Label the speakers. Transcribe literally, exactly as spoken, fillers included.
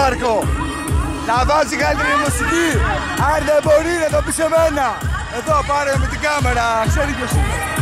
Speaker 1: Μάρκο. Να βάζει καλύτερη μουσική. Αν δεν μπορεί να το πει σε μένα. Εδώ πάρε με την κάμερα, ξέρει ποιος είναι.